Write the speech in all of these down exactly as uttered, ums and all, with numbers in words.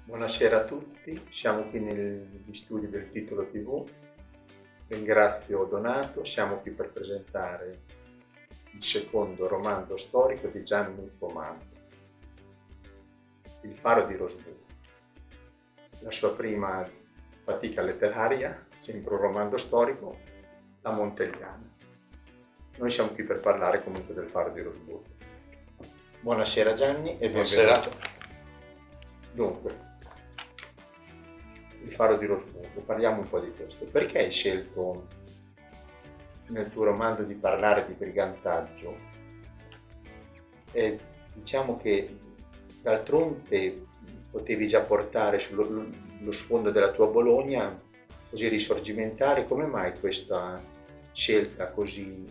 Buonasera a tutti, siamo qui negli studi del Titolo T V. Ringrazio Donato, siamo qui per presentare il secondo romanzo storico di Gianni Pomanto, Il faro di Rosburgo. La sua prima fatica letteraria, sempre un romanzo storico, La Montelliana. Noi siamo qui per parlare comunque del faro di Rosburgo. Buonasera Gianni e Buonasera. benvenuto. Dunque, il faro di Rosburgo, parliamo un po' di questo. Perché hai scelto nel tuo romanzo di parlare di brigantaggio? E diciamo che d'altronde potevi già portare sullo lo sfondo della tua Bologna, così risorgimentale. Come mai questa scelta così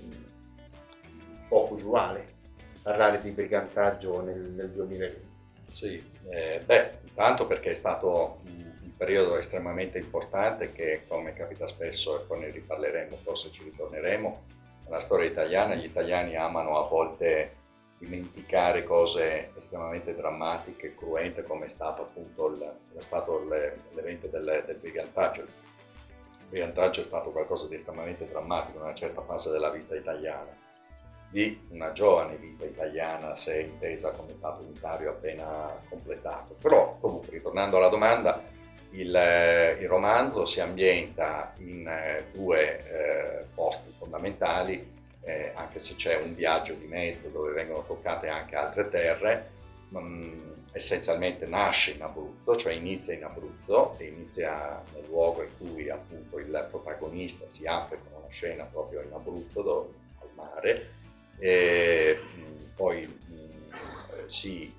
poco usuale, parlare di brigantaggio nel, nel duemilaventi? Sì, eh, beh, intanto perché è stato un periodo estremamente importante che, come capita spesso, e poi ne riparleremo, forse ci ritorneremo, nella storia italiana gli italiani amano a volte dimenticare cose estremamente drammatiche e cruente, come è stato appunto il, è stato l'evento del, del brigantaggio. Il brigantaggio è stato qualcosa di estremamente drammatico in una certa fase della vita italiana, di una giovane vita italiana, se intesa come Stato unitario appena completato. Però, comunque, ritornando alla domanda, il, il romanzo si ambienta in eh, due eh, posti fondamentali, eh, anche se c'è un viaggio di mezzo dove vengono toccate anche altre terre. Mh, essenzialmente nasce in Abruzzo, cioè inizia in Abruzzo e inizia nel luogo in cui appunto il protagonista si apre con una scena proprio in Abruzzo, dove, al mare. E poi mh, si,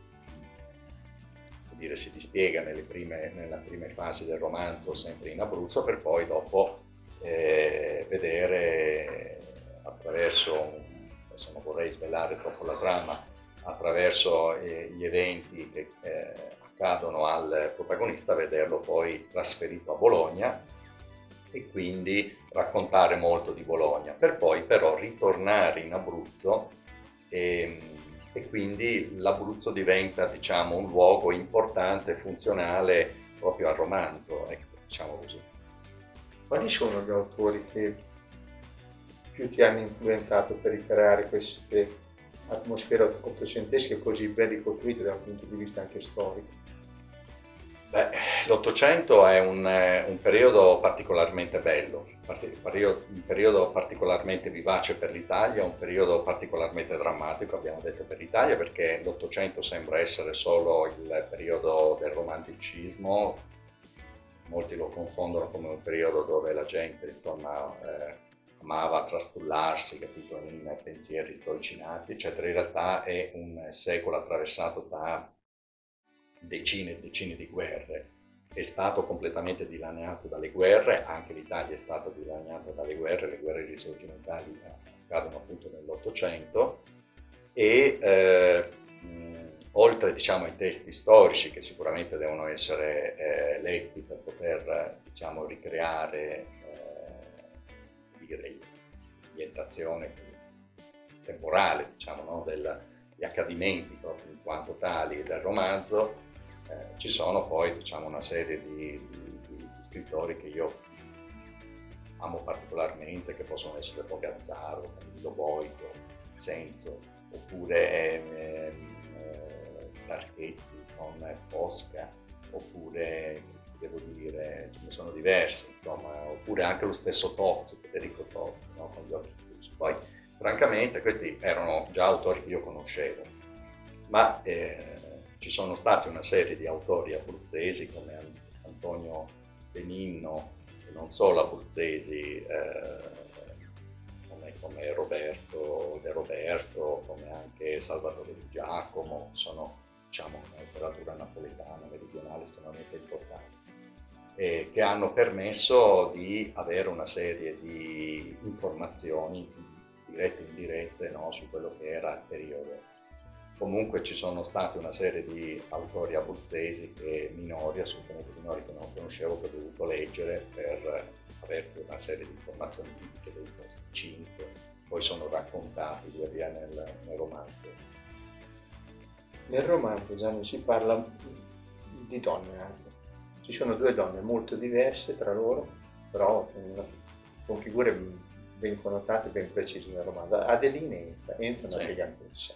dire, si dispiega nelle prime, nelle prime fasi del romanzo sempre in Abruzzo, per poi dopo eh, vedere attraverso, adesso non vorrei svelare troppo la trama, attraverso eh, gli eventi che eh, accadono al protagonista, vederlo poi trasferito a Bologna e quindi raccontare molto di Bologna, per poi però ritornare in Abruzzo e, e quindi l'Abruzzo diventa, diciamo, un luogo importante, funzionale proprio al romanzo, ecco, diciamo così. Quali sono gli autori che più ti hanno influenzato per ricreare queste atmosfere ottocentesche così ben ricostruite da un punto di vista anche storico? Beh, l'Ottocento è un, un periodo particolarmente bello, un periodo particolarmente vivace per l'Italia, un periodo particolarmente drammatico, abbiamo detto, per l'Italia, perché l'Ottocento sembra essere solo il periodo del romanticismo. Molti lo confondono come un periodo dove la gente, insomma, eh, amava trastullarsi, capito, in pensieri stoicinati, eccetera. In realtà è un secolo attraversato da decine e decine di guerre, è stato completamente dilaniato dalle guerre, anche l'Italia è stata dilaniata dalle guerre, le guerre risorgimentali accadono appunto nell'Ottocento e eh, mh, oltre, diciamo, ai testi storici che sicuramente devono essere eh, letti per poter, diciamo, ricreare eh, l'ambientazione temporale, diciamo, no, degli accadimenti proprio in quanto tali del romanzo, Eh, ci sono poi, diciamo, una serie di, di, di scrittori che io amo particolarmente, che possono essere Pogazzaro, Camillo Boito, Senso, oppure eh, eh, Tarchetti con Posca, oppure, devo dire, ce ne sono diversi, insomma, oppure anche lo stesso Tozzi, Federico Tozzi, no? Con gli occhi chiusi. Poi, francamente, questi erano già autori che io conoscevo, ma eh, ci sono stati una serie di autori abruzzesi come Antonio Benigno, e non solo abruzzesi, eh, come, come Roberto De Roberto, come anche Salvatore Di Giacomo, sono, diciamo, una letteratura napoletana, meridionale estremamente importante, eh, che hanno permesso di avere una serie di informazioni dirette e indirette, no, su quello che era il periodo. Comunque ci sono state una serie di autori abruzzesi che minori, assolutamente minori, che non conoscevo, che ho dovuto leggere per avere una serie di informazioni tipiche dei posti cinque, poi sono raccontati via via nel, nel romanzo. Nel romanzo, Gianni, si parla di donne anche. Ci sono due donne molto diverse tra loro, però con, con figure ben connotate, ben precise nel romanzo. Adeline entra, entra una Sì. brigantessa.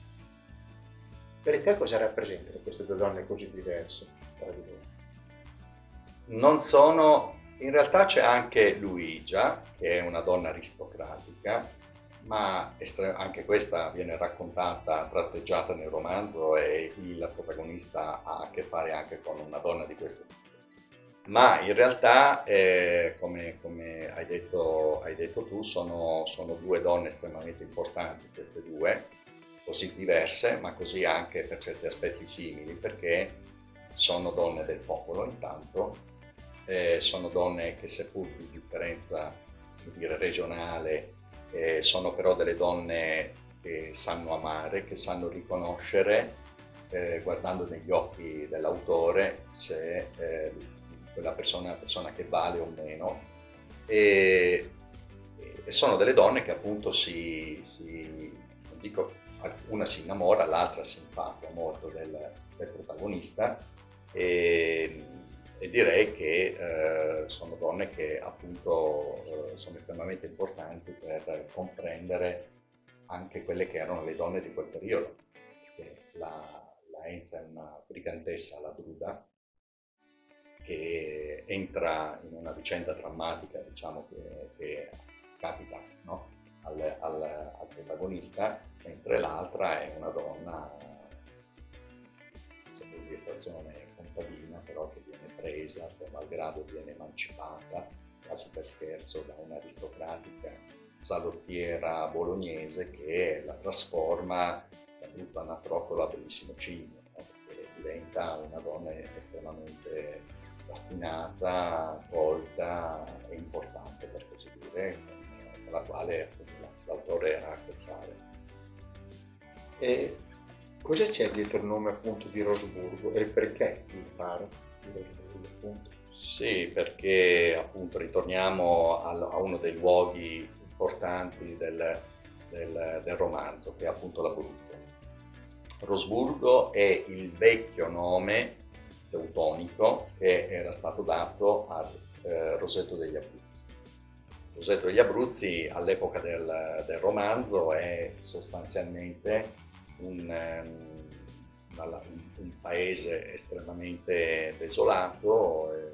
Per te cosa rappresentano queste due donne così diverse tra di loro? Non sono, in realtà c'è anche Luigia, che è una donna aristocratica, ma estre- anche questa viene raccontata, tratteggiata nel romanzo e il protagonista ha a che fare anche con una donna di questo tipo. Ma in realtà, eh, come, come hai, detto, hai detto tu, sono, sono due donne estremamente importanti, queste due, così diverse, ma così anche per certi aspetti simili, perché sono donne del popolo intanto, eh, sono donne che seppur di differenza, dire, regionale, eh, sono però delle donne che sanno amare, che sanno riconoscere, eh, guardando negli occhi dell'autore, se eh, quella persona è una persona che vale o meno. E, e sono delle donne che appunto si, si non dico, una si innamora, l'altra si infatia molto del, del protagonista e, e direi che eh, sono donne che appunto eh, sono estremamente importanti per comprendere anche quelle che erano le donne di quel periodo, perché la, la Enza è una brigantessa, la Druda, che entra in una vicenda drammatica, diciamo, che, che capita, no? al, al, al protagonista, mentre l'altra è una donna di estrazione contadina, però che viene presa, che malgrado viene emancipata, quasi per scherzo, da un'aristocratica salottiera bolognese che la trasforma da brutta anatroccola a bellissimo cigno, no? Perché diventa una donna estremamente raffinata, colta e importante, per così dire, con la quale l'autore era a che fare. E cosa c'è dietro il nome appunto di Rosburgo e il perché il faro di Rosburgo appunto? Sì, perché appunto ritorniamo al, a uno dei luoghi importanti del, del, del romanzo, che è appunto l'Abruzzo. Rosburgo è il vecchio nome teutonico che era stato dato a eh, Rosetto degli Abruzzi. Rosetto degli Abruzzi all'epoca del, del romanzo è sostanzialmente un, un, un paese estremamente desolato, eh,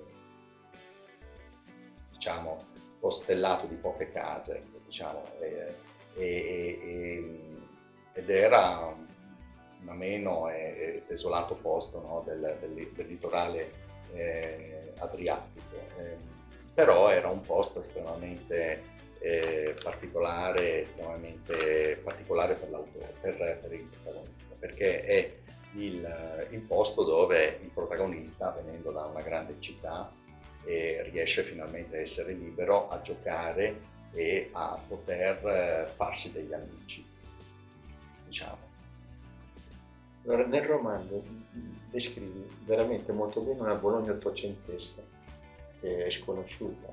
diciamo costellato di poche case, diciamo, eh, e, e, ed era un ameno e desolato posto, no, del, del, del litorale eh, adriatico, eh, però era un posto estremamente eh, particolare, estremamente particolare per l'autore, per, per il protagonista, perché è il, il posto dove il protagonista, venendo da una grande città, eh, riesce finalmente a essere libero, a giocare e a poter eh, farsi degli amici, diciamo. Allora, nel romanzo descrivi veramente molto bene una Bologna ottocentesca, che è sconosciuta,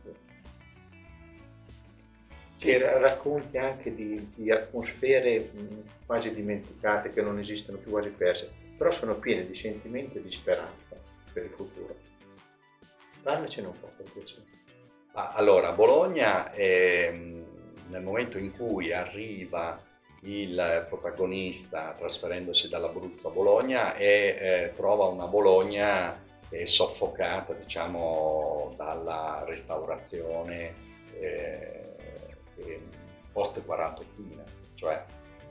che racconti anche di, di atmosfere mh, quasi dimenticate, che non esistono più, quasi perse, però sono piene di sentimenti e di speranza per il futuro. Parlacene un po' per piacere. Allora, Bologna, è, nel momento in cui arriva il protagonista trasferendosi dall'Abruzzo a Bologna e eh, trova una Bologna che è soffocata, diciamo, dalla restaurazione eh, post quarantottina, cioè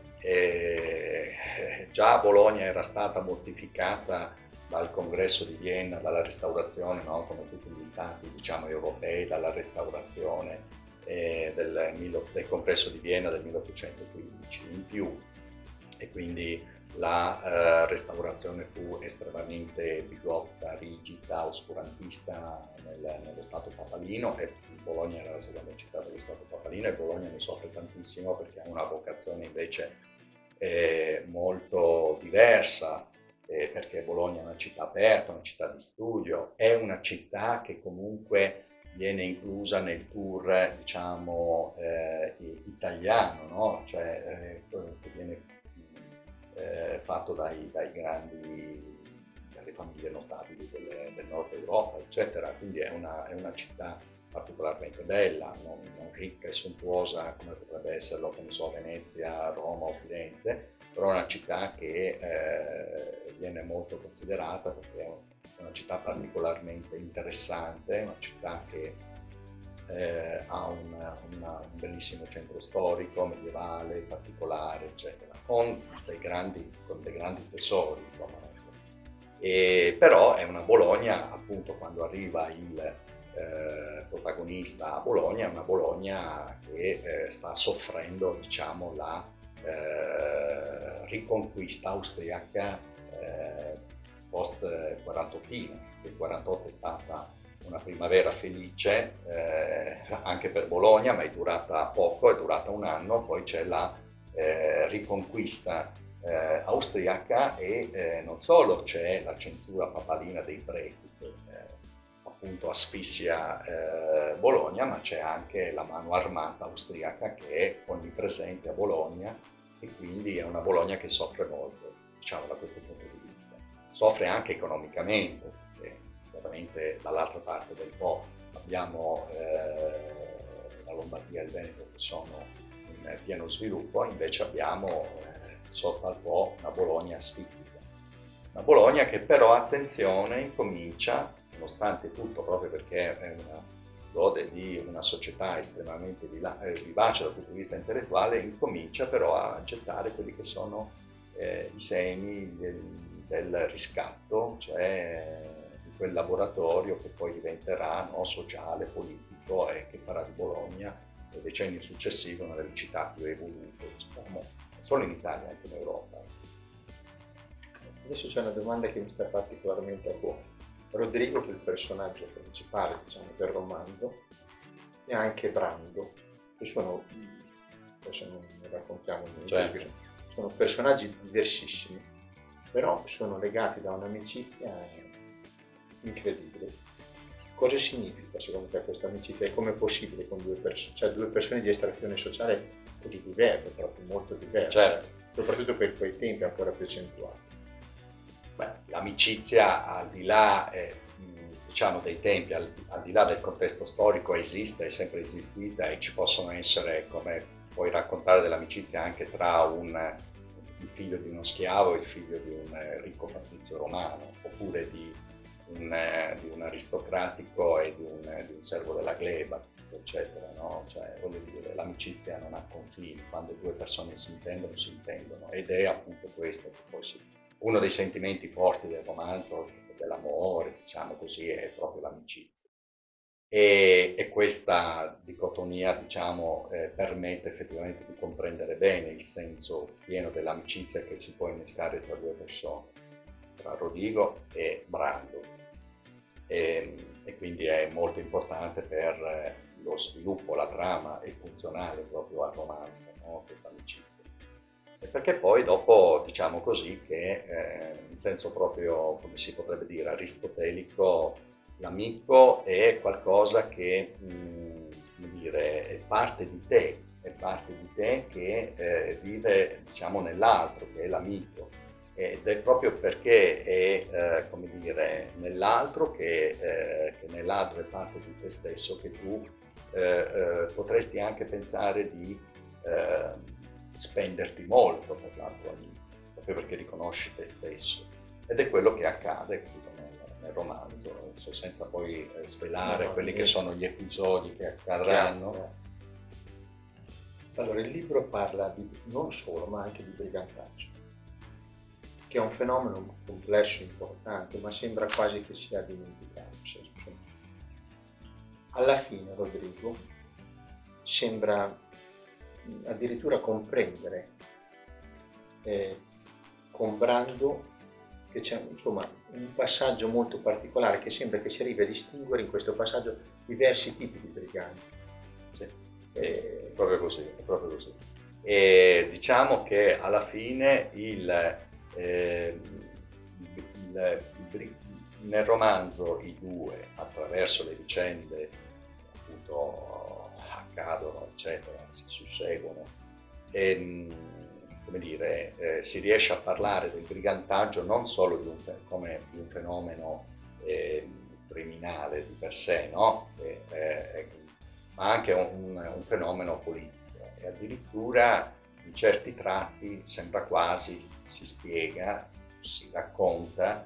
eh, già Bologna era stata mortificata dal congresso di Vienna, dalla restaurazione, no? Come tutti gli stati, diciamo, europei, dalla restaurazione eh, del, del congresso di Vienna del milleottocentoquindici in più, e quindi la eh, restaurazione fu estremamente bigotta, rigida, oscurantista nel, nello Stato papalino, e Bologna era la seconda città dello Stato papalino, e Bologna ne soffre tantissimo perché ha una vocazione invece eh, molto diversa, eh, perché Bologna è una città aperta, una città di studio, è una città che comunque viene inclusa nel tour, diciamo, eh, italiano, no? Cioè, eh, che viene eh, fatto dai, dai grandi, dalle le famiglie notabili delle, del nord Europa, eccetera. Quindi è una, è una città particolarmente bella, non, non ricca e sontuosa come potrebbe esserlo, che ne so, Venezia, Roma o Firenze, però è una città che eh, viene molto considerata perché è una città particolarmente interessante, una città che eh, ha una, una, un bellissimo centro storico, medievale, particolare, eccetera, con dei grandi, con dei grandi tesori, insomma. E, però è una Bologna, appunto, quando arriva il eh, protagonista a Bologna, è una Bologna che eh, sta soffrendo, diciamo, la eh, riconquista austriaca eh, post quarantottina. Il quarantotto è stata una primavera felice eh, anche per Bologna, ma è durata poco, è durata un anno, poi c'è la eh, riconquista eh, austriaca e eh, non solo c'è la censura papalina dei preti che eh, appunto asfissia eh, Bologna, ma c'è anche la mano armata austriaca che è onnipresente a Bologna e quindi è una Bologna che soffre molto, diciamo, da questo punto di vista. Soffre anche economicamente, perché veramente dall'altra parte del Po abbiamo eh, la Lombardia e il Veneto che sono in pieno sviluppo, invece abbiamo eh, sotto al Po una Bologna asfittica. Una Bologna che però, attenzione, incomincia, nonostante tutto, proprio perché è una, gode di una società estremamente vivace dal punto di vista intellettuale, incomincia però a gettare quelli che sono eh, i semi del, del riscatto, cioè di quel laboratorio che poi diventerà, no, sociale, politico e che farà di Bologna nei decenni successivi una delle città più evolute, diciamo, non solo in Italia, anche in Europa. Adesso c'è una domanda che mi sta particolarmente a cuore. Rodrigo, che è il personaggio principale, diciamo, del romanzo, e anche Brando, che sono, adesso non ne raccontiamo niente, Certo. sono personaggi diversissimi, però sono legati da un'amicizia incredibile. Cosa significa secondo te questa amicizia e come è possibile con due persone, cioè due persone di estrazione sociale così diverse, proprio molto diverse, Certo. soprattutto per quei tempi ancora più accentuati? Beh, l'amicizia, al di là eh, diciamo dei tempi, al, al di là del contesto storico, esiste, è sempre esistita e ci possono essere, come puoi raccontare dell'amicizia anche tra un, il figlio di uno schiavo e il figlio di un ricco patrizio romano, oppure di un, di un aristocratico e di un, di un servo della gleba, eccetera, no? Cioè, voglio dire, l'amicizia non ha confini, quando due persone si intendono, si intendono, ed è appunto questo che poi si... Uno dei sentimenti forti del romanzo, dell'amore, diciamo così, è proprio l'amicizia. E, e questa dicotomia, diciamo, eh, permette effettivamente di comprendere bene il senso pieno dell'amicizia che si può innescare tra due persone, tra Rodrigo e Brando. E, e quindi è molto importante per lo sviluppo, la trama è funzionale proprio al romanzo, no? Questa amicizia. E perché poi dopo, diciamo così, che eh, in senso proprio, come si potrebbe dire, aristotelico, l'amico è qualcosa che, mh, come dire, è parte di te, è parte di te che eh, vive, diciamo, nell'altro, che è l'amico. Ed è proprio perché è, eh, come dire, nell'altro, che, eh, che nell'altro è parte di te stesso, che tu eh, eh, potresti anche pensare di eh, spenderti molto per l'altro amico, proprio perché riconosci te stesso. Ed è quello che accade nel, nel romanzo, senza poi eh, svelare no, quelli niente. Che sono gli episodi che accadranno. Chiaro. Allora, il libro parla di, non solo, ma anche di brigantaggio, che è un fenomeno complesso, importante, ma sembra quasi che sia dimenticato. Alla fine Rodrigo sembra addirittura comprendere eh, con Brando che c'è, insomma, un passaggio molto particolare che sembra che si arrivi a distinguere in questo passaggio diversi tipi di briganti. Sì, è proprio così, è proprio così. E diciamo che alla fine il, eh, il, il, nel romanzo i due, attraverso le vicende appunto accadono, eccetera, si susseguono, e, come dire, eh, si riesce a parlare del brigantaggio non solo di un, come di un fenomeno eh, criminale di per sé, no? eh, eh, ma anche un, un fenomeno politico, e addirittura in certi tratti sembra quasi, si spiega, si racconta,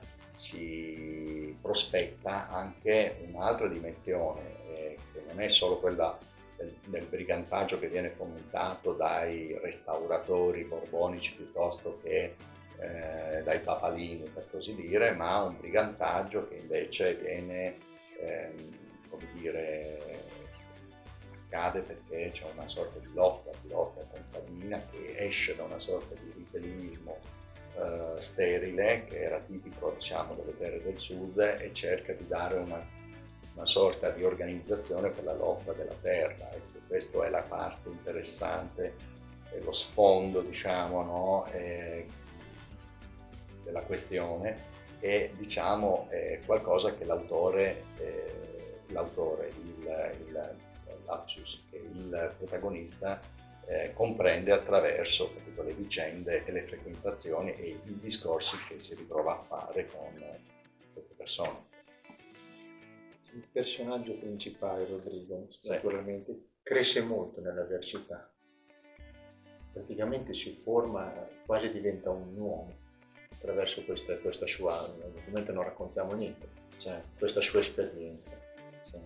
si prospetta anche un'altra dimensione, eh, che non è solo quella del, del brigantaggio che viene fomentato dai restauratori borbonici piuttosto che eh, dai papalini, per così dire, ma un brigantaggio che invece viene, ehm, come dire, accade perché c'è una sorta di lotta, di lotta contadina che esce da una sorta di ribellismo eh, sterile che era tipico, diciamo, delle terre del sud, e cerca di dare una, una sorta di organizzazione per la lotta della terra. Ecco, questa è la parte interessante, è lo sfondo, diciamo, no, eh, della questione, e diciamo è qualcosa che l'autore, eh, l'autore il, il lapsus, che il protagonista eh, comprende attraverso capito, le vicende e le frequentazioni e i discorsi che si ritrova a fare con queste persone. Il personaggio principale, Rodrigo, sì. naturalmente, cresce molto nell'avversità. Praticamente si forma, quasi diventa un uomo attraverso questa, questa sua, ovviamente non raccontiamo niente, cioè, questa sua esperienza. Cioè,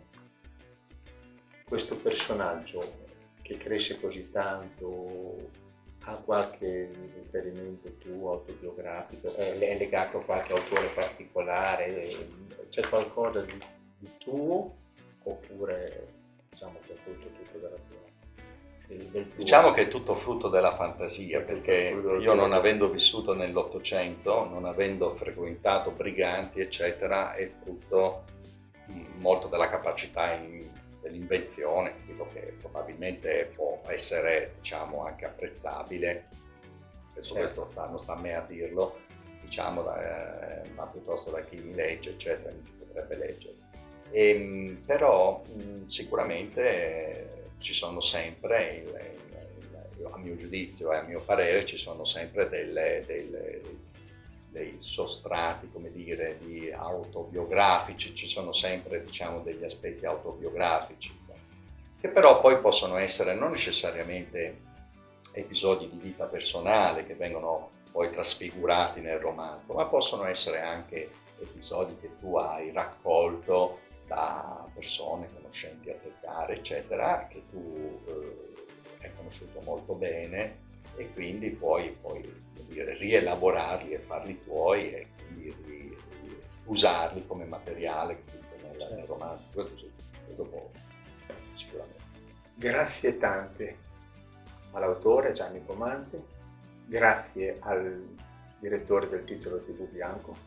questo personaggio che cresce così tanto ha qualche riferimento tuo autobiografico, è, è legato a qualche autore particolare, c'è qualcosa di, di tuo, oppure diciamo che è frutto tutto della tua? Del tuo... Diciamo che è tutto frutto della fantasia, perché io, non avendo vissuto nell'Ottocento, non avendo frequentato briganti eccetera, è frutto molto della capacità in, dell'invenzione, quello che probabilmente può essere, diciamo, anche apprezzabile. Adesso questo sta, non sta a me a dirlo, diciamo, da, eh, ma piuttosto da chi mi legge eccetera, mi potrebbe leggere. E, però mh, sicuramente eh, ci sono sempre, il, il, il, a mio giudizio e a mio parere, ci sono sempre delle, delle, dei sostrati, come dire, di autobiografici, ci sono sempre, diciamo, degli aspetti autobiografici, che però poi possono essere non necessariamente episodi di vita personale che vengono poi trasfigurati nel romanzo, ma possono essere anche episodi che tu hai raccolto da persone, conoscenti a te care, eccetera, che tu eh, hai conosciuto molto bene, e quindi puoi, puoi dire, rielaborarli e farli tuoi, e quindi ri, ri, usarli come materiale nel, nel romanzo. Questo, sì, questo può, sicuramente. Grazie tante all'autore Gianni Pomante, grazie al direttore del titolo tivù Bianco.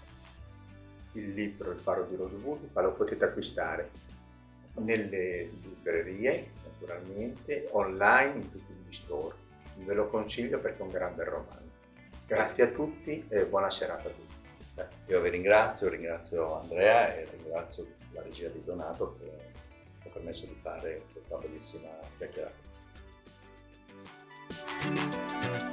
Il libro Il faro di Rosburgo lo potete acquistare nelle librerie, naturalmente, online, in tutti gli store. Ve lo consiglio perché è un gran bel romanzo. Grazie a tutti e buona serata a tutti. Io vi ringrazio, ringrazio Andrea e ringrazio la regia di Donato che mi ha permesso di fare questa bellissima chiacchierata.